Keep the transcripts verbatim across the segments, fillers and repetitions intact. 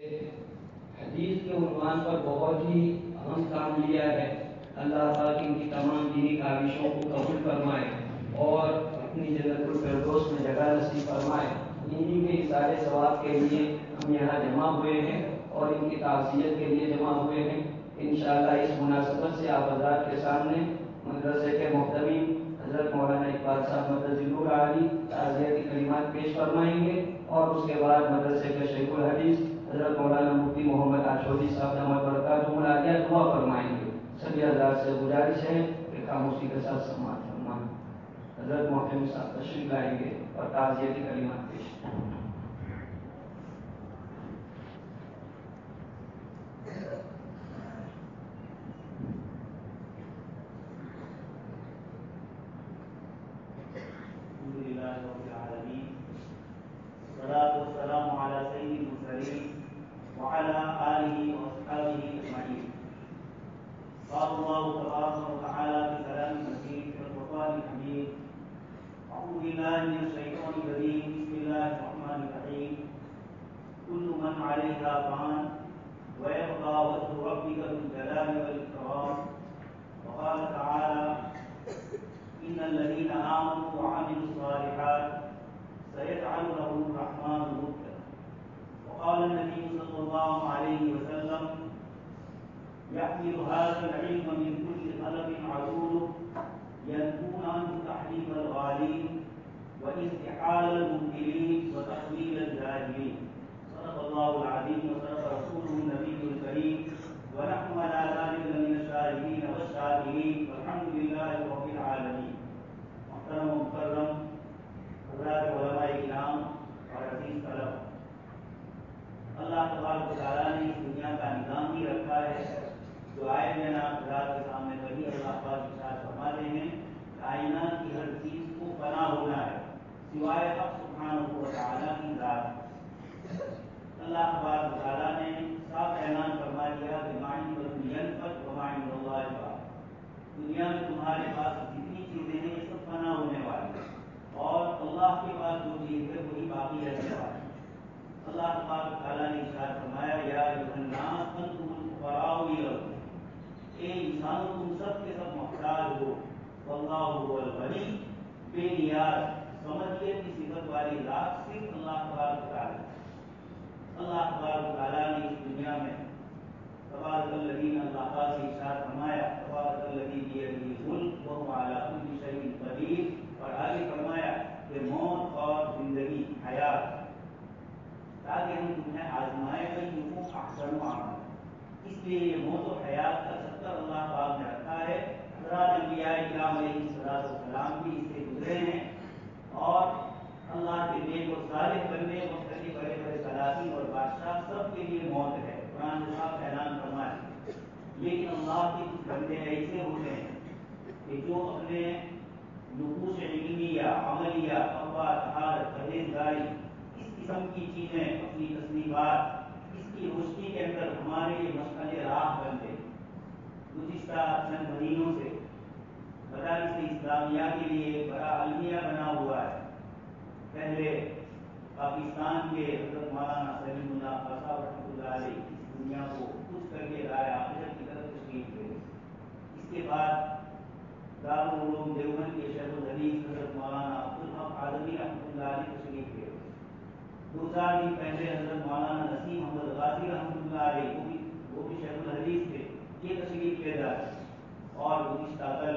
حدیث کے عنوان پر بہت ہی اہم کام لیا ہے۔ اللہ پاک ان کی تمام دینی کاوشوں کو قبول فرمائے اور اپنی جنت الفردوس میں جگہ نصیب فرمائے۔ انہی کے اثارے ثواب کے لیے ہم یہاں جمع ہوئے ہیں اور ان کی تعزیت کے لیے جمع ہوئے ہیں۔ انشاءاللہ اس مناسبت سے آپ حضرات کے سامنے مدرسے کے محتمین حضرت مولانا اقبال صاحب مدرسہ نور عالی تعزیتی کلمات پیش فرمائیں گے اور اس کے بعد مدرسے کے شیخ الحدیث حضرت مولانا مفتی محمد آشوری صاحب دامت برکاتہ العالیہ دعا فرمائیں گے۔ سبھی حضرات سے گزارش ہے کہ خاموشی کے ساتھ سماعت فرمائیں۔ حضرت محترم صاحب تشریف لائیں گے اور تعزیتی کلمات پیش والصلاة والسلام على سيد المرسلين وعلى آله وأصحابه أجمعين. قال الله تبارك وتعالى في كلام المجيد في القرآن الحميد: أعوذ بالله من الشيطان الرجيم. بسم الله الرحمن الرحيم. كل من عليها فان ويبقى وجه ربك ذو الجلال والإكرام. وقال تعالى: إن الذين آمنوا وعملوا الصالحات سيجعل له الرحمن ودا. وقال النبي صلى الله عليه وسلم: يحمل هذا العلم من كل قلب عدول ينفون عنه تحريف الغالين واستحال المبطلين وتحويل الجاهلين. صدق الله العظيم وصدق رسوله النبي الكريم ونحن على ذلك من الشاهدين والشاكرين والحمد لله رب العالمين. محترم و مکرم حضرات علماء کرام اور عزیز طلبہ، اللہ تبارک و تعالیٰ نے اس دنیا کا نظام ہی رکھا ہے جو آئے میں آپ حضرات کے سامنے وہی اللہ پاک ارشاد فرماتے ہیں: کائنات کی ہر چیز کو فنا ہونا ہے سوائے حق سبحانہ و تعالیٰ کی ذات۔ اللہ تبارک و تعالیٰ نے صاف اعلان فرما دیا کہ ما عندکم ینفد وما عند اللہ باق۔ دنیا میں تمہارے پاس جتنی چیزیں ہیں یہ سب فنا ہونے والی ہیں اور اللہ کے پاس جو چیز ہے وہی باقی رہنے والی ہے۔ اللہ تبارک و تعالیٰ نے ارشاد فرمایا: یا ایھا الناس انتم الفقراء الی ربکم۔ اے انسانوں تم سب کے سب محتاج ہو، واللہ هو الغنی، بے نیاز سمجھیے کی صفت والی ذات صرف اللہ تبارک و تعالیٰ۔ اللہ تبارک و تعالیٰ نے اس دنیا میں تبارک الذی، اللہ پاک سے ارشاد فرمایا: تبارک الذی بیدہ الملک وہو علی کل شیء قدیر، اور آگے فرمایا کہ موت اور زندگی حیات تاکہ ہم تمہیں آزمائے ایھکم احسن عملا۔ اس لیے یہ موت و حیات کا چکر اللہ پاک نے رکھا ہے۔ حضرات انبیاء کرام علیہ السلام بھی اس سے گزرے ہیں اور اللہ کے نیک و صالح بندے وقت کے بڑے بڑے سلاطین اور بادشاہ سب کے لیے موت ہے، قرآن نے صاف اعلان فرمایا۔ لیکن اللہ کے کچھ بندے ایسے ہوتے ہیں کہ جو اپنے نفوس علمیہ، عملیہ، تقویٰ، طہارت، پرہیزگاری، اس قسم کی چیزیں اپنی تصنیفات اس کی روشنی کے اندر ہمارے لیے مشعل راہ بن گئی۔ گزشتہ چند مہینوں سے مدارس اسلامیہ کے لیے ایک بڑا المیہ بنا ہوا ہے۔ پہلے پاکستان کے حضرت مولانا سلیم اللہ خان صاحب رحمۃ اللہ علیہ اس دنیا کو کچھ کر کے دار آخرت کی طرف تشریف لے گئے۔ اس کے بعد دارالعلوم دیوبند کے شیخ الحدیث حضرت مولانا عبدالحق آدمی رحمۃ اللہ علیہ تشریف لے گئے۔ دو چار دن پہلے حضرت مولانا نسیم محمد غازی رحمۃ اللہ علیہ وہ بھی وہ بھی شیخ الحدیث تھے، یہ تشریف لے جاتے۔ اور گزشتہ کل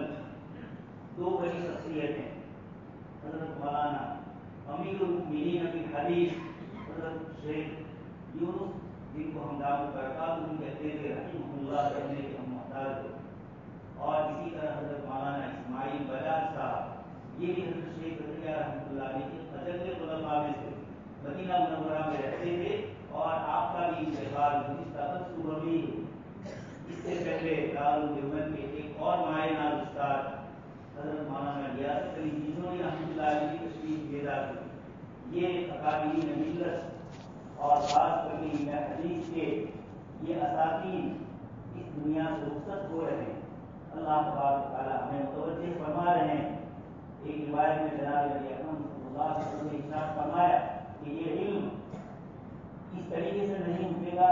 دو بڑی شخصیتیں حضرت مولانا امیر المؤمنین فی الحدیث حضرت شیخ یونس، جن کو ہم دامت برکاتہ کہتے تھے رحمہ اللہ، کہنے کے ہم محتاج ہوتے، اور اسی طرح حضرت مولانا اسماعیل بجاج صاحب، یہ بھی حضرت شیخ رضیہ رحمۃ اللہ علیہ کے اجل طلباء میں سے مدینہ منورہ میں رہتے تھے اور آپ کا بھی انتقال گزشتہ کل صبح میں ہی ہوا۔ اس سے پہلے دارالعلوم دیوبند کے ایک اور مائع ناز استاد حضرت مولانا ریاست علی جیزونی رحمۃ اللہ علیہ کی تشریف لے جاتے۔ یہ اکابرین ملت اور خاص کر کے علم حدیث کے یہ اساتین اس دنیا سے رخصت ہو رہے ہیں۔ اللہ تبارک و تعالیٰ ہمیں متوجہ فرما رہے ہیں۔ ایک روایت میں جناب نبی اکرم صلی اللہ علیہ وسلم نے ارشاد فرمایا کہ یہ علم اس طریقے سے نہیں اٹھے گا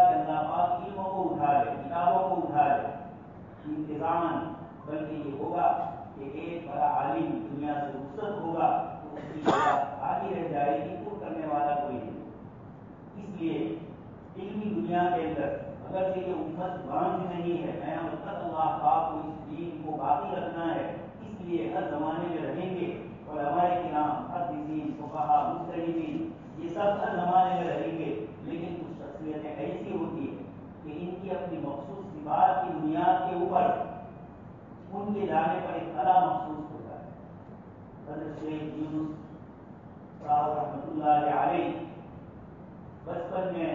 اللہ پاک علموں کو اٹھا لے، کتابوں کو اٹھا لے انتظاماً، بلکہ یہ ہوگا کہ ایک بڑا عالم دنیا سے رخصت ہوگا تو اس کی جگہ خالی رہ جائے گی، پر کرنے والا کوئی نہیں۔ اس لیے علمی دنیا کے اندر اگرچہ یہ امت باندھ نہیں ہے، نیا مقصد اللہ پاک کو اس دین کو باقی رکھنا ہے، اس لیے ہر زمانے میں رہیں گے۔ علماء کرام، محدثین، فقہاء، مجتہدین، یہ سب ہر زمانے میں رہیں گے، لیکن کچھ شخصیتیں ایسی ہوتی ہیں کہ ان کی اپنی مخصوص صفات کی بنیاد کے اوپر ان کے جانے پر ایک خلا محسوس ہوتا ہے۔ حضرت شیخ یونس صاحب رحمۃ اللہ علیہ بچپن میں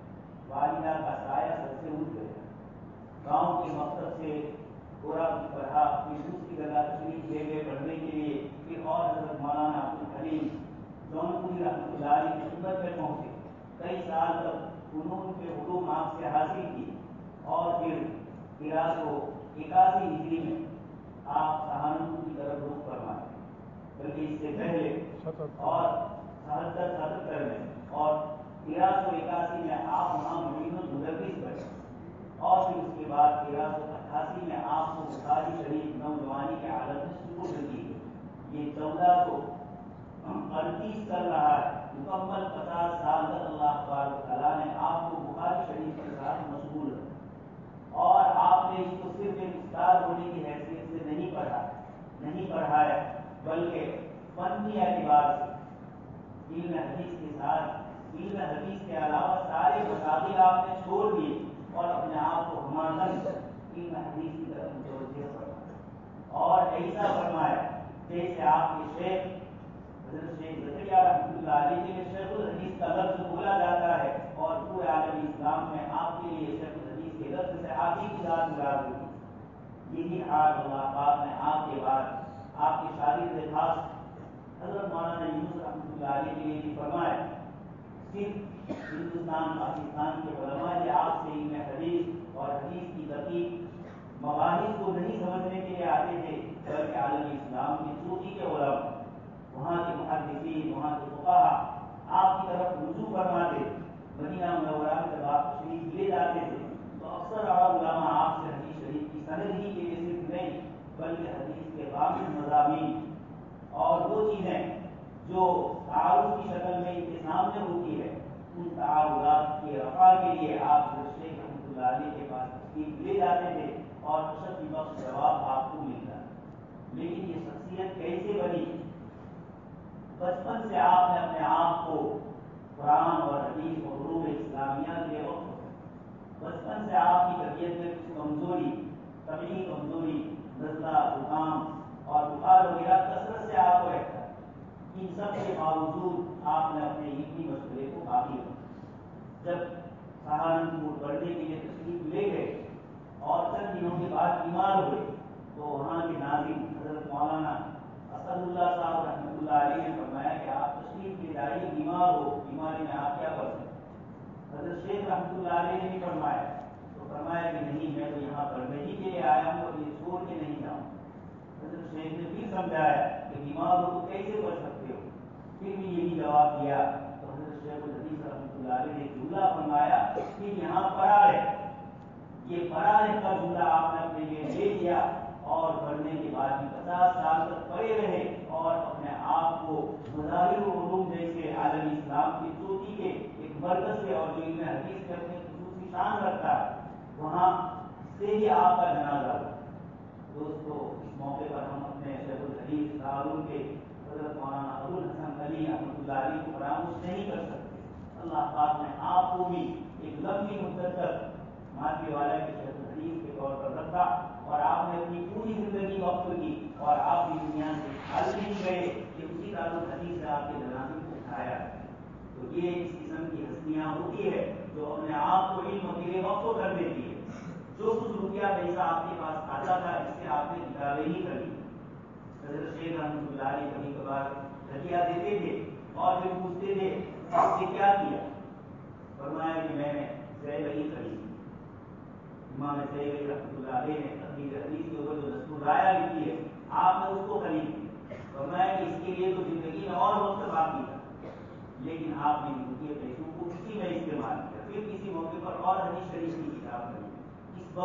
والدہ کا سایہ سر سے اٹھ گیا، گاؤں کے مکتب سے تھوڑا کچھ پڑھا، پھر دوسری جگہ تشریف لے گئے پڑھنے کے لیے، پھر اور حضرت مولانا عبد الحلیم جونپوری رحمۃ اللہ علیہ کی خدمت میں پہنچے، کئی سال تک فنون کے علوم آپ سے حاصل کی، اور پھر تیرہ سو اکاسی ہجری میں آپ سہارنپور کی طرف رخ فرمائے، بلکہ اس سے پہلے اور ستر ستہتر میں اور تیرہ سو اکاسی میں آپ وہاں معین المدرس بنے، اور پھر اس کے بعد تیرہ سو اٹھاسی میں آپ کو بخاری شریف نوجوانی کے عالم میں سپرد کی گئی۔ یہ چودہ سو اڑتیس چل رہا ہے، مکمل پچاس سال تک اللہ تبارک تعالیٰ نے آپ کو بخاری شریف کے ساتھ مشغول رکھا، اور آپ نے اس کو صرف ایک استاد ہونے کی حیثیت سے نہیں پڑھا نہیں پڑھا ہے بلکہ فنی اعتبار سے علم حدیث کے ساتھ علم حدیث کے علاوہ سارے مسائل آپ نے چھوڑ دیے اور اپنے آپ کو ہمانند علم حدیث کی طرف متوجہ فرمایا، اور ایسا فرمایا جیسے آپ کے شیخ حضرت شیخ زکریا رحمۃ اللہ علیہ کے شیخ الحدیث کا لفظ بولا جاتا ہے، اور پورے عالم اسلام میں آپ کے لیے شیخ الحدیث کے لفظ سے آپ ہی کی ذات مراد ہوتی۔ یہی حال اللہ پاک نے آپ کے بعد آپ کے شاگرد خاص حضرت مولانا یونس رحمۃ اللہ علیہ کے لیے بھی فرمایا۔ صرف ہندوستان پاکستان کے علماء یہ آپ سے علم حدیث اور حدیث کی دقیق مباحث کو نہیں سمجھنے کے لیے آتے تھے، بلکہ عالم اسلام کی چوٹی کے علماء، وہاں کے محدثین، وہاں کے فقہاء آپ کی طرف رجوع فرماتے۔ مدینہ منورہ میں جب آپ تشریف لے جاتے تھے تو اکثر عرب علماء آپ سے حدیث شریف کی سند ہی کے لیے صرف نہیں بلکہ حدیث کے باقی مضامین اور وہ چیزیں جو تعارف کی شکل میں ان کے سامنے ہوتی ہے، ان تعارضات کے رفع کے لیے آپ شیخ رحمۃ اللہ علیہ کے پاس تشریف لے جاتے تھے، اور تشفی بخش جواب آپ کو ملتا۔ لیکن یہ شخصیت کیسے بنی؟ بچپن سے آپ نے اپنے آپ کو قرآن اور حدیث اور علوم اسلامیہ کے وقت بچپن سے آپ کی طبیعت میں کچھ کمزوری، طبعی کمزوری، نزلہ، زکام اور بخار وغیرہ کثرت سے آپ کو رہتا ہے۔ ان سب کے باوجود آپ نے اپنے علمی مشغلے کو باقی رکھا۔ جب سہارنپور پڑھنے کے لیے تشریف لے گئے اور چند دنوں کے بعد بیمار ہوئے تو وہاں کے ناظم حضرت مولانا اسد اللہ صاحب رحمۃ اللہ علیہ نے فرمایا کہ آپ تشریف لے جائیے، بیمار ہو، بیماری میں آپ کیا کر سکتے۔ حضرت شیخ رحمۃ اللہ علیہ نے بھی فرمایا تو فرمایا کہ نہیں، میں تو یہاں پڑھنے ہی کے لیے آیا ہوں اور یہ چھوڑ کے نہیں جاؤں۔ حضرت شیخ نے پھر سمجھایا کہ بیمار ہو تو کیسے پڑھ سکتے ہو، پھر بھی یہی جواب دیا تو حضرت شیخ الحدیث رحمۃ اللہ علیہ نے جملہ فرمایا کہ یہاں پڑھا رہے، یہ پڑھا رہے کا جملہ آپ نے اپنے لیے لے لیا، اور پڑھنے کے بعد بھی پچاس سال تک پڑھے رہے اور اپنے آپ کو مظاہر علوم جیسے عالم اسلام کی چوٹی کے ایک مرکز سے، اور جو علم حدیث کے اپنے خصوصی شان رکھتا ہے، وہاں سے ہی آپ کا جنازہ ہوا۔ دوستو، اس موقع پر ہم اپنے شیخ الحدیث دارالعلوم کے حضرت مولانا ابو الحسن علی رحمۃ اللہ علیہ کو فراموش نہیں کر سکتے۔ اللہ پاک نے آپ کو بھی ایک لمبی مدت تک مانوی والا کے شیخ الحدیث کے طور پر رکھا، اور آپ نے اپنی پوری زندگی وقف کی، اور آپ بھی دنیا سے حال نہیں گئے کہ اسی دارالحدیث سے آپ کے جنازے کو اٹھایا۔ تو یہ اس قسم کی ہستیاں ہوتی ہے جو اپنے آپ کو علم کے لیے وقف کر دیتی ہے۔ جو کچھ روپیہ پیسہ آپ کے پاس آتا تھا اس سے آپ نے کتابیں ہی کر لی۔ حضرت شیخ رحمۃ اللہ علیہ کبھی کبھار ہدیہ دیتے تھے اور پھر پوچھتے تھے آپ نے کیا کیا؟ فرمایا کہ میں نے سیبئی خریدی۔ امام سیبئی رحمۃ اللہ علیہ نے تقریر حدیث کے اوپر جو دستور رایا لکھی ہے، آپ نے اس کو خرید لی۔ فرمایا کہ اس کے لیے تو زندگی میں اور وقت باقی تھا، لیکن آپ نے ان کے پیسوں کو اسی میں استعمال کیا، پھر کسی موقع پر اور حدیث شریف کی کتاب پڑھی۔ اس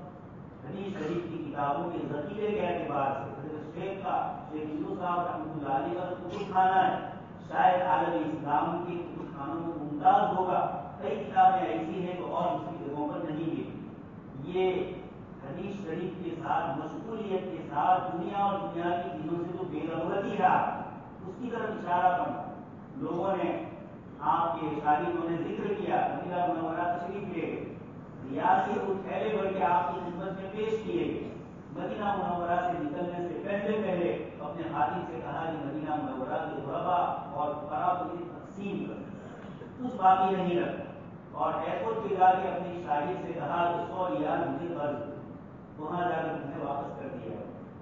وقت حدیث شریف کی کتابوں کے ذخیرے کے اعتبار سے حضرت شیخ کا شیخ یونس صاحب رحمۃ اللہ علیہ کا کتب خانہ ہے، شاید عالم اسلام کے کتب خانوں میں ممتاز ہوگا۔ کئی کتابیں ایسی ہیں تو اور دوسری جگہوں پر نہیں ملتی۔ یہ حدیث شریف کے ساتھ مشغولیت کے ساتھ دنیا اور دنیا کی چیزوں سے جو بے رغبتی ہے اس کی طرف اشارہ کرنا۔ لوگوں نے آپ کے شاگردوں نے ذکر کیا، مدینہ منورہ تشریف لے گئے، ریاضی اور پھیلے بڑھ کے آپ کی خدمت میں پیش کیے گئے۔ مدینہ منورہ سے نکلنے سے پہلے پہلے اپنے خادم سے کہا کہ مدینہ منورہ کے غربا اور فقراء کو تقسیم کر، کچھ باقی نہیں رکھا، اور ایئرپورٹ پہ جا کے اپنی شاگرد سے کہا کہ سو ریال مجھے قرض دو، وہاں جا کر تمہیں واپس کر دیا۔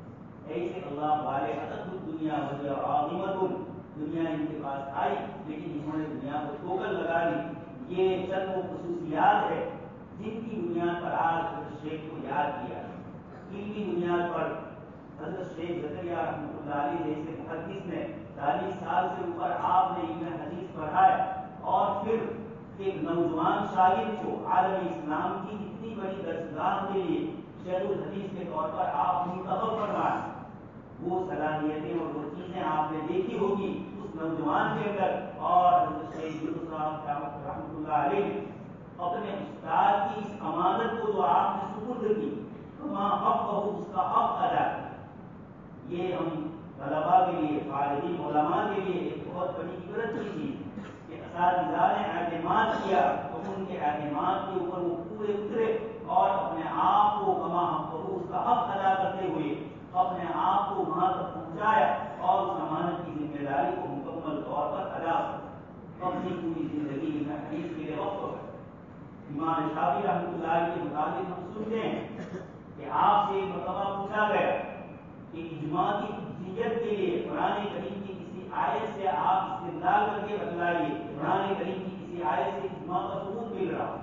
ایسے اللہ والے حضرت دنیا وجہ عظیمت، دنیا ان کے پاس آئی لیکن انہوں نے دنیا کو ٹوکر لگا دی۔ یہ چند وہ خصوصیات ہے جن کی بنیاد پر آج حضرت شیخ کو یاد کیا، علمی بنیاد پر حضرت شیخ زکریا رحمۃ اللہ علیہ جیسے محدث نے چالیس سال سے اوپر آپ نے علم حدیث پڑھایا، اور پھر ایک نوجوان شاگرد کو عالم اسلام کی اتنی بڑی درسگاہ کے لیے شیخ الحدیث کے طور پر آپ منتخب فرمائے۔ وہ صلاحیتیں اور وہ چیزیں آپ نے دیکھی ہوگی اس نوجوان کے اندر، اور حضرت شیخ یونس صاحب رحمۃ اللہ علیہ اپنے استاد کی اس امانت کو جو آپ نے سپرد کی، کما حق بہو اس کا حق ادا کیا۔ یہ ہم طلباء کے لیے، خالدین علماء کے لیے ایک بہت بڑی عبرت کی چیز کہ اساتذہ نے اعتماد کیا تو ان کے اعتماد کے اوپر وہ پورے اترے اور اپنے آپ کو کما حق بہو اس کا حق ادا کرتے ہوئے اپنے آپ کو وہاں تک پہنچایا اور اس امانت کی ذمہ داری کو مکمل طور پر ادا کیا۔ اپنی پوری زندگی میں حدیث کے لیے وقف ہو۔ امام شافعی رحمۃ اللہ علیہ کے متعلق ہم سنتے ہیں کہ آپ سے ایک مرتبہ پوچھا گیا کہ اجماع کی حجت کے لیے قرآن کریم کی کسی آیت سے آپ استدلال کر کے بتلائیے، قرآن کریم کی کسی آیت سے اجماع کا ثبوت مل رہا۔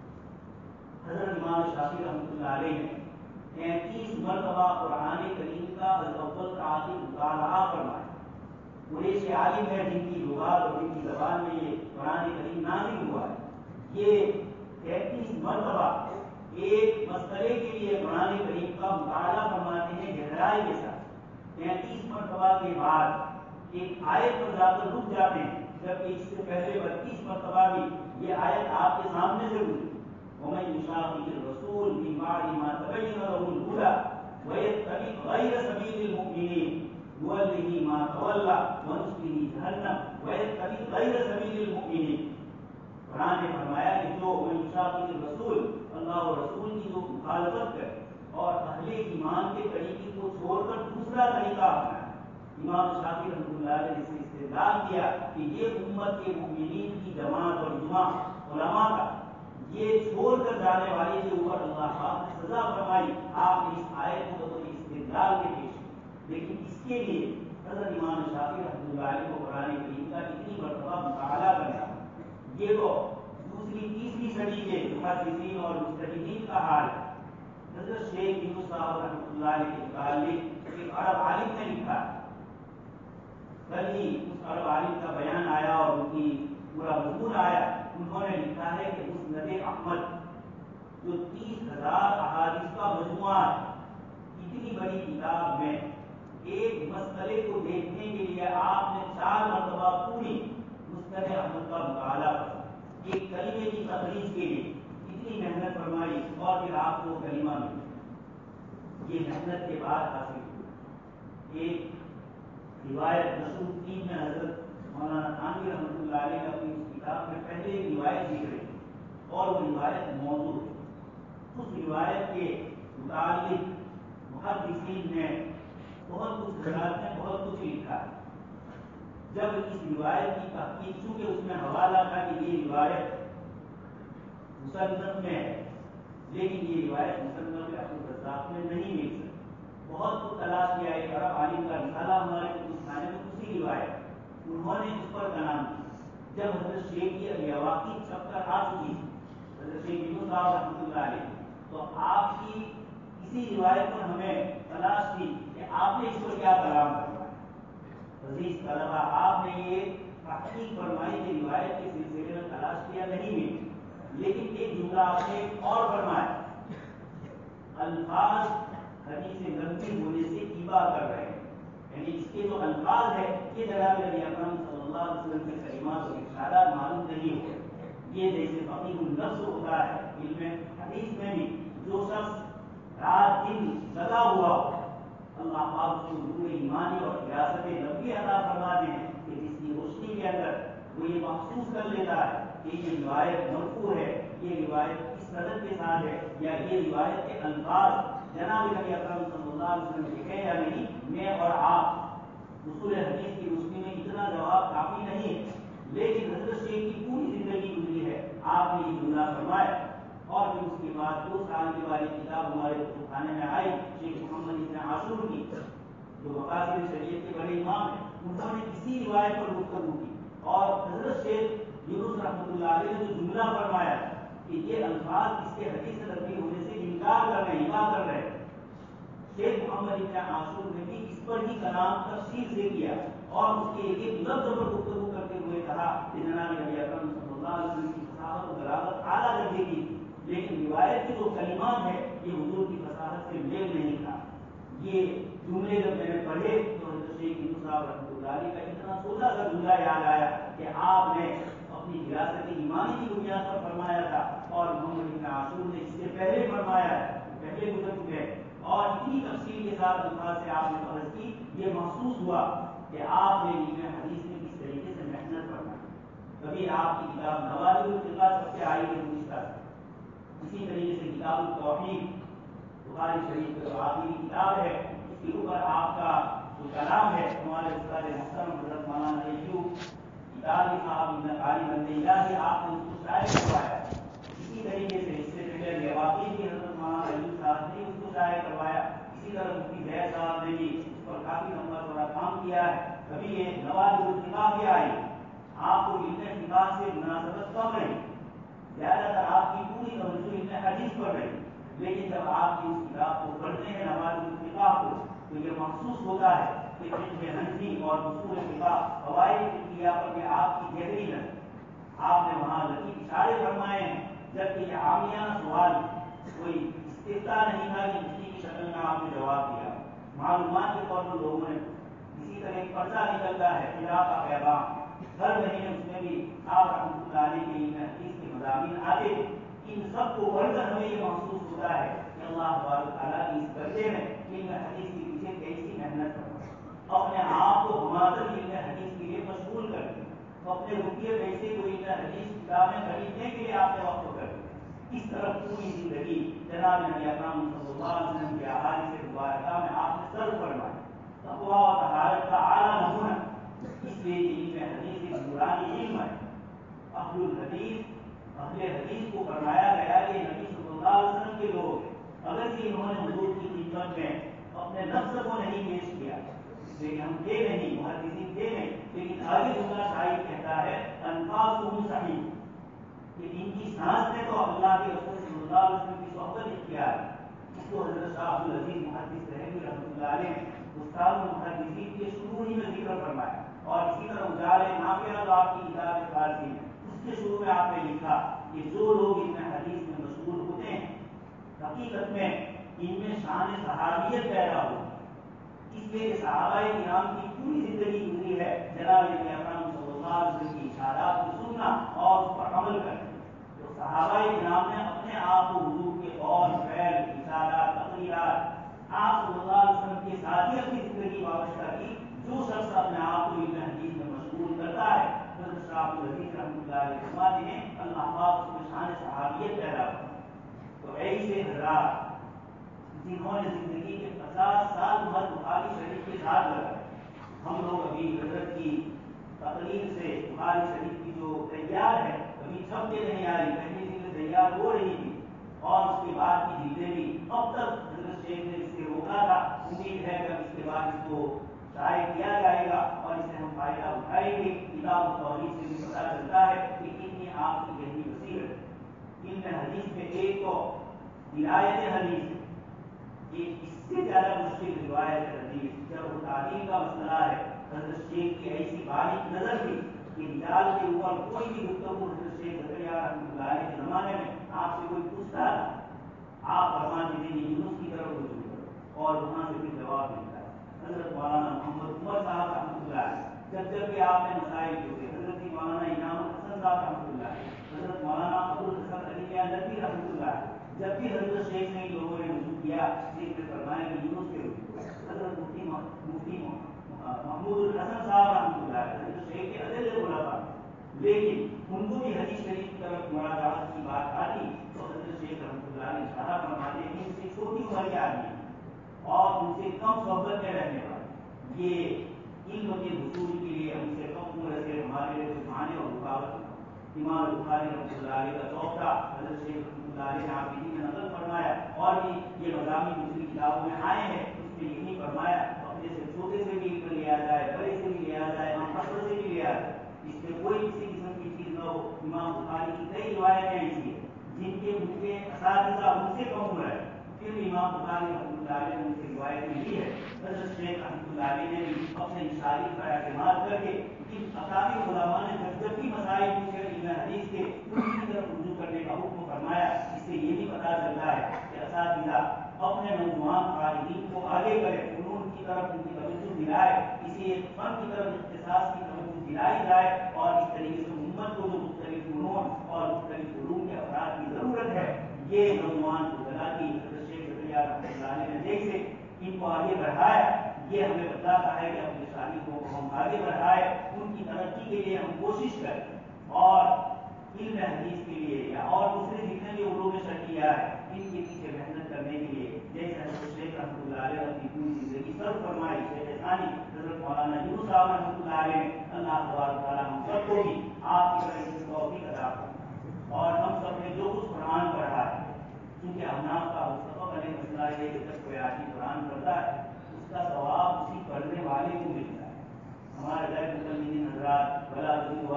حضرت امام شافعی رحمۃ اللہ علیہ نے تینتیس مرتبہ قرآن کریم کا از اول تا آخر مطالعہ فرمایا۔ قریش عالم ہے جن کی لغات اور جن کی زبان میں یہ قرآن کریم نازل ہوا ہے، یہ تینتیس مرتبہ ایک مسئلے کے لیے قرآن کریم کا مطالعہ فرماتے ہیں گہرائی کے ساتھ۔ تینتیس مرتبہ کے بعد ایک آیت پر جا کر رک جاتے ہیں، جبکہ اس سے پہلے بتیس مرتبہ بھی یہ آیت آپ کے سامنے سے گزری۔ وَمَن يُشَاقِقِ الرَّسُولَ مِن بَعْدِ مَا تَبَيَّنَ لَهُ الْهُدَىٰ وَيَتَّبِعْ غَيْرَ سَبِيلِ الْمُؤْمِنِينَ نُوَلِّهِ مَا تَوَلَّىٰ وَنُصْلِهِ جَهَنَّمَ وَيَتَّبِعْ غَيْرَ سَبِيلِ الْمُؤْمِنِينَ۔ قرآن نے فرمایا کہ جو من یشاقق الرسول، اللہ اور رسول کی جو مخالفت کرے اور اہل ایمان کے طریقے کو چھوڑ کر دوسرا طریقہ اپنائے، امام شافعی رحمۃ اللہ علیہ نے اس سے استدلال کیا کہ یہ امت کے مؤمنین کی جماعت اور اجماع علماء کا یہ چھوڑ کر جانے والے کے اوپر اللہ پاک نے سزا فرمائی۔ آپ نے اس آیت کو بطور استدلال کے پیش کیا، لیکن اس کے لیے حضرت امام شافعی رحمۃ اللہ علیہ کو قرآن کریم کا اتنی مرتبہ مطالعہ کرنا، یہ تو دوسری تیسری صدی کے محدثین اور مجتہدین کا حال ہے۔ حضرت شیخ یونس صاحب رحمۃ اللہ علیہ کے متعلق ایک عرب عالم نے لکھا، کل ہی اس عرب عالم کا بیان آیا اور ان کی پورا مضمون آیا۔ انہوں نے لکھا ہے کہ مسند احمد جو تیس ہزار احادیث کا مجموعہ ہے، اتنی بڑی کتاب میں ایک مسئلے کو دیکھنے کے لیے آپ نے چار مرتبہ پوری مسند احمد کا مطالعہ کرا، ایک کلمے کی تخریج کے لیے اتنی محنت فرمائی اور پھر آپ کو کلمہ ملا۔ یہ محنت کے بعد حاصل ہوئی۔ ایک روایت نصر الدین میں حضرت مولانا تھانوی رحمۃ اللہ علیہ نے اپنی اس کتاب میں پہلے ایک روایت ذکر ہے اور وہ روایت موضوع ہے۔ اس روایت کے متعلق محدثین نے بہت کچھ حضرات نے بہت کچھ لکھا ہے۔ جب اس روایت کی تحقیق، چونکہ اس میں حوالہ تھا کہ یہ روایت مسند میں ہے، لیکن یہ روایت مسند میں عبدالرزاق میں نہیں مل سکتی۔ بہت کچھ تلاش کیا، ایک عرب عالم کا رسالہ ہمارے اس خانے میں اسی روایت، انہوں نے اس پر کلام کیا۔ جب حضرت شیخ کی الواقع چھپ کر آ چکی تھی، حضرت شیخ یونس صاحب رحمۃ اللہ علیہ، تو آپ کی اسی روایت پر ہمیں تلاش تھی کہ آپ نے اس پر کیا کلام کروایا۔ عزیز طلبہ، آپ نے یہ تحقیق فرمائی کہ روایت کے سلسلے میں تلاش کیا نہیں ملی، لیکن ایک جملہ آپ نے اور فرمایا، الفاظ حدیث نبوی ہونے سے ایبا کر رہے ہیں، یعنی اس کے جو الفاظ ہے یہ جناب نبی اکرم صلی اللہ علیہ وسلم کے کلمات اور ارشادات معلوم نہیں ہوتے۔ یہ جیسے فقیہ النفس ہوتا ہے علم حدیث میں بھی، جو شخص رات دن لگا ہوا ہو، اللہ پاک اس کو نور ایمانی اور ریاست نبوی عطا فرماتے ہیں کہ جس کی روشنی کے اندر وہ یہ محسوس کر لیتا ہے کہ یہ روایت مرفوع ہے، یہ روایت اس صدد کے ساتھ ہے، یا یہ روایت کے الفاظ جناب نبی اکرم صلی اللہ علیہ وسلم کے ہیں یا نہیں۔ میں اور آپ اصول حدیث کی روشنی میں اتنا جواب کافی نہیں ہے، لیکن حضرت شیخ کی پوری زندگی گزری ہے، آپ نے یہ جملہ فرمایا، اور پھر اس کے بعد دو سال کی والی کتاب ہمارے کتب خانے میں آئی شیخ محمد ابن عاشور کی، جو مقاصد شریعت کے بڑے امام ہیں، انہوں نے اسی روایت پر گفتگو کی، اور حضرت شیخ یونس رحمۃ اللہ علیہ نے جو جملہ فرمایا کہ یہ الفاظ اس کے حدیث نبوی ہونے سے انکار کر رہے ہیں، انکار کر رہے ہیں، شیخ محمد ابن عاشور نے بھی اس پر ہی کلام تفصیل سے کیا، اور اس کے ایک ایک لفظ پر گفتگو کرتے ہوئے کہا کہ جناب نبی اکرم صلی اللہ علیہ وسلم کی فصاحت و بلاغت اعلیٰ درجے کی تھی، لیکن روایت کے جو کلمات ہیں یہ حضور کی فصاحت سے میل نہیں تھا۔ یہ جملے جب میں نے پڑھے تو حضرت شیخ یونس صاحب رحمۃ اللہ علیہ کا اتنا چھوٹا سا جملہ یاد آیا کہ آپ نے اپنی وراثت ایمانی کی بنیاد پر فرمایا تھا، اور محمد ابن عاشور نے اس سے پہلے فرمایا ہے، پہلے گزر چکے ہیں، اور اتنی تفصیل کے ساتھ الفاظ سے آپ نے بحث کی، یہ محسوس ہوا کہ آپ نے علم حدیث میں کس طریقے سے محنت کرنا۔ کبھی آپ کی کتاب نوادر الفقہ سب سے آئی ہے گزشتہ، اسی طریقے سے کتاب التوحید بخاری شریف کی جو آخری کتاب ہے، اس کے اوپر آپ کا جو کلام ہے ہمارے استاد محترم حضرت مولانا ایوب کتاب صاحب ابن قاری بندے الہی، آپ نے اس کو شائع کروایا۔ اسی طریقے سے اس سے پہلے لیواقی بھی حضرت مولانا ایوب صاحب نے اس کو شائع کروایا، اسی طرح مفتی زید صاحب نے بھی اس پر کافی لمبا چوڑا کام کیا ہے۔ کبھی یہ نوادر الفقہ بھی آئی، آپ کو علم فقہ سے مناسبت کم رہی، زیادہ تر آپ کی پوری توجہ علم حدیث پر رہی، لیکن جب آپ کی اس کتاب کو پڑھتے ہیں نوادر الفقہ کو تو یہ محسوس ہوتا ہے کہ فقہ حنفی اور اصول فقہ قواعد فقہیہ پر یہ آپ کی گہری نظر، آپ نے وہاں لطیف اشارے فرمائے ہیں، جبکہ یہ عامیانہ سوال کوئی استفتاء نہیں تھا کہ کسی کی شکل میں آپ نے جواب دیا، معلومات کے طور پر لوگوں نے اسی طرح ایک پرچہ نکلتا ہے خدا کا پیغام، ہر مہینے اس میں بھی آپ رحمۃ اللہ علیہ کے علم حدیث کے مضامین آتے ہیں۔ ان سب کو پڑھ کر ہمیں یہ محسوس ہوتا ہے کہ اللہ تبارک تعالیٰ کی اس درجے میں علم حدیث کے پیچھے کیسی محنت کرنا، اپنے آپ کو ہمارے علم حدیث کے لیے مشغول کر دیا، اپنے روپیے پیسے کو علم حدیث کتابیں خریدنے کے لیے آپ نے وقف کر دیا۔ اس طرح پوری زندگی جناب نبی اکرم صلی اللہ علیہ وسلم کے احادیث مبارکہ میں آپ نے سر فرمایا، تقویٰ و طہارت کا اعلیٰ نمونہ، اس لیے علم حدیث ایک نورانی علم ہے۔ اہل الحدیث اہل حدیث کو فرمایا گیا کہ نبی صلی اللہ علیہ وسلم کے لوگ اگر کہ انہوں نے حضور کی خدمت میں اپنے نفس کو نہیں پیش کیا، لیکن ہم تھے نہیں، محدثین تھے نہیں، لیکن آگے جملہ شاعر کہتا ہے انفاسہم صحیح، کہ ان کی سانس نے تو اللہ کے رسول صلی اللہ علیہ وسلم کی صحبت اختیار، اس کو حضرت شاہ عبد العزیز محدث رحمۃ اللہ علیہ نے استاد المحدثین کے شروع ہی میں ذکر فرمایا، اور اسی طرح اجال نافعہ جو آپ کی کتاب فارسی ہے اس کے شروع میں آپ نے لکھا کہ جو لوگ ان حدیث میں مشغول ہوتے ہیں حقیقت میں ان میں شان صحابیت پیدا ہوتی، اس لیے صحابہ کرام کی پوری زندگی گزری ہے جناب نبی اکرم صلی اللہ علیہ وسلم کی اشارات کو سننا اور اس پر عمل کرنا۔ تو صحابہ کرام نے اپنے آپ کو حضور کے قول فعل اشارات تقریرات آپ صلی اللہ علیہ وسلم کے ساتھ ہی اپنی زندگی وابستہ کی۔ جو شخص اپنے آپ کو علم حدیث میں مشغول کرتا ہے حضرت شاہ عبد العزیز رحمۃ اللہ علیہ فرماتے ہیں اللہ پاک اس میں شان صحابیت پیدا ہوتی۔ تو ایسے حضرات جنہوں نے زندگی کے پچاس سال بعد بخاری شریف کے ساتھ لگائے، ہم لوگ ابھی حضرت کی تقریر سے بخاری شریف کی جو تیار ہے ابھی چھپ کے نہیں آ رہی، پہلی جلد تیار ہو رہی تھی اور اس کے بعد کی جلدیں بھی اب تک حضرت شیخ نے اس سے روکا تھا، امید ہے کہ اب اس کے بعد اس کو شائع کیا جائے گا اور اس سے ہم فائدہ اٹھائیں گے۔ کتاب التوحید سے بھی پتہ چلتا ہے کہ کتنی آپ کی گہری بصیرت علم حدیث میں ایک تو روایت حدیث یہ اس سے زیادہ مشکل روایت حدیث جب وہ تعلیم کا مسئلہ ہے، حضرت شیخ کی ایسی باریک نظر تھی کہ رجال کے اوپر کوئی بھی گفتگو حضرت شیخ زکریا رحمۃ اللہ علیہ کے زمانے میں آپ سے کوئی پوچھتا ہے، آپ فرماتے تھے کہ یونس کی طرف رجوع کرو، اور وہاں سے پھر جواب ملتا ہے۔ حضرت مولانا محمد عمر صاحب رحمۃ اللہ علیہ جب جب کہ آپ نے مسائل کیے، حضرت مولانا انعام الحسن صاحب رحمۃ اللہ علیہ، حضرت مولانا ابوالحسن علی میاں ندوی رحمۃ اللہ علیہ، جب بھی حضرت شیخ سے لوگوں نے رجوع کیا، شیخ نے فرمایا کہ یونس کے رجوع ہے۔ حضرت مفتی مفتی محمود الحسن صاحب رحمۃ اللہ علیہ حضرت شیخ کے عدل خلفاء، لیکن ان کو بھی حدیث شریف کی طرف مراجعت کی بات آتی تو حضرت شیخ رحمۃ اللہ علیہ اشارہ فرماتے ہیں ان سے چھوٹی عمر کے آدمی اور ان سے کم صحبت میں رہنے والے، یہ علم کے حصول کے لیے ہم سے کم عمر سے ہمارے لیے کوئی معنی اور رکاوٹ۔ امام بخاری رحمۃ اللہ علیہ کا چوکتا حضرت شیخ رحمۃ اللہ علیہ نے عابدین میں نقل فرمایا، اور بھی یہ مضامین دوسری کتابوں میں آئے ہیں، اس میں یہی فرمایا اپنے سے چھوٹے سے بھی علم لیا جائے، بڑے سے بھی لیا جائے، ہم حسر سے بھی لیا جائے، اس میں کوئی کسی قسم کی چیز نہ ہو۔ امام بخاری کی کئی روایتیں ایسی ہیں جن کے ان کے اساتذہ ان سے کم عمر ہے، پھر بھی امام بخاری رحمۃ اللہ علیہ نے ان سے روایت لی ہے۔ حضرت شیخ رحمۃ اللہ علیہ نے بھی اپنے اشاری پر اعتماد کر کے ان اکابر علماء نے جب جب بھی مسائل پوچھے علم حدیث کے ان کی طرف رجوع کرنے کا حکم فرمایا۔ اس سے یہ بھی پتہ چلتا ہے کہ اساتذہ اپنے نوجوان قائدین کو آگے کرے، فنون کی طرف ان کی توجہ دلائے، کسی ایک فن کی طرف اختصاص کی توجہ دلائی جائے، اور اس طریقے سے امت کو جو مختلف فنون اور مختلف علوم کے افراد کی ضرورت ہے یہ نوجوان کو دلاتی۔ حضرت شیخ زکریا رحمۃ اللہ علیہ نے جیسے ان کو آگے بڑھایا، یہ ہمیں بتاتا ہے کہ اپنے شاگردوں کو ہم آگے بڑھائے، ان کی ترقی کے لیے ہم کوشش کریں، اور علم حدیث کے لیے یا اور دوسرے جتنے بھی علوم شرعیہ ہے ان کے پیچھے محنت کرنے کے لیے جیسے حضرت شیخ رحمۃ اللہ علیہ اپنی پوری زندگی صرف فرمائی، شیخ ثانی حضرت مولانا یونس صاحب رحمۃ اللہ علیہ نے، اللہ تبارک تعالیٰ ہم سب کو بھی آپ کی طرح کی توفیق عطا فرمائے، اور ہم سب نے جو کچھ قرآن پڑھا ہے، کیونکہ احناف کا مصطفیٰ علیہ مسئلہ یہ کہ جب کوئی آدمی قرآن پڑھتا ہے اس کا ثواب اسی پڑھنے والے کو ملتا ہے۔ ہمارے غیر مسلمین حضرات بلا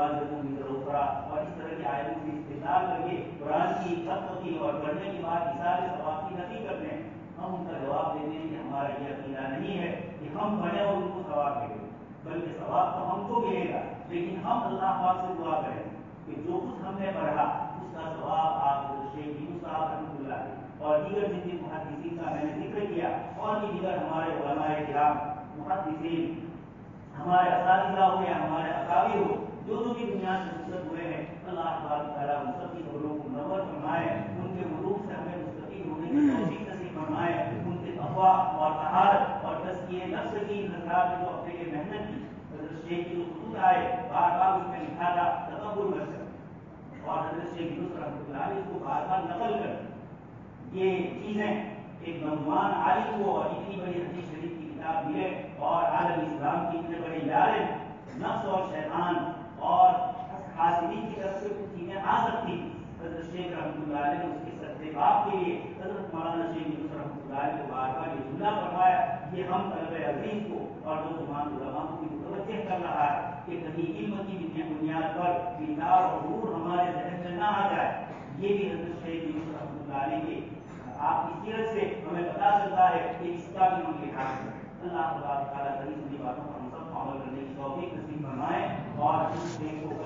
اوپرا اور اس طرح کی آیتوں سے استدلال کر کے قرآن کی خطی اور پڑھنے کے بعد حساب ثواب کی نفی کرتے ہیں، ہم ان کا جواب دیتے ہیں کہ ہمارا یہ عقیدہ نہیں ہے کہ ہم پڑھیں اور ان کو ثواب ملے، بلکہ ثواب تو ہم کو ملے گا، لیکن ہم اللہ پاک سے دعا کریں کہ جو کچھ ہم نے پڑھا اس کا ثواب آپ شیخ یونس صاحب رحمۃ اللہ علیہ اور دیگر جن کے محدثین کا میں نے ذکر کیا، اور بھی دیگر ہمارے علماء کرام محدثین ہمارے اساتذہ ہو یا ہمارے اکابر ہو، جو جو بھی دنیا سے رخصت ہوئے ہیں، اللہ تبارک تعالیٰ ان سب کی قبروں کو منور فرمائے، ان کے علوم سے ہمیں مستفید ہونے کی توفیق نصیب فرمائے، ان کے تقویٰ اور طہارت اور تزکیہ نفس کی حضرات نے جو اپنے لیے محنت کی، حضرت شیخ کی جو خطوط آئے بار بار اس میں لکھا تھا تکبر مت کر، اور حضرت شیخ یونس رحمۃ اللہ علیہ اس کو بار بار نقل کر، یہ چیزیں ایک نوجوان عالم کو اور اتنی بڑی حدیث شریف کی کتاب ملے اور عالم اسلام کی اتنے بڑے ادارے، نفس اور شیطان اور حاسدین کی طرف سے کچھ چیزیں آ سکتی، حضرت شیخ رحمۃ اللہ علیہ نے اس کے سچے باپ کے لیے حضرت مولانا شیخ یونس رحمۃ اللہ علیہ کو بار بار یہ جملہ فرمایا، یہ ہم طلب عزیز کو اور نوجوان علماء کو بھی متوجہ کر رہا ہے کہ کہیں علم کی بنیاد پر انکار اور غرور ہمارے ذہن میں نہ آ جائے۔ یہ بھی حضرت شیخ یونس رحمۃ اللہ علیہ کے آپ کی سیرت سے ہمیں پتا چلتا ہے کہ اس کا بھی ہم لحاظ کریں۔ اللہ تبارک تعالیٰ کبھی سبھی باتوں پر ہم سب کو عمل کرنے کی توفیق نصیب فرمائے، اور اس کو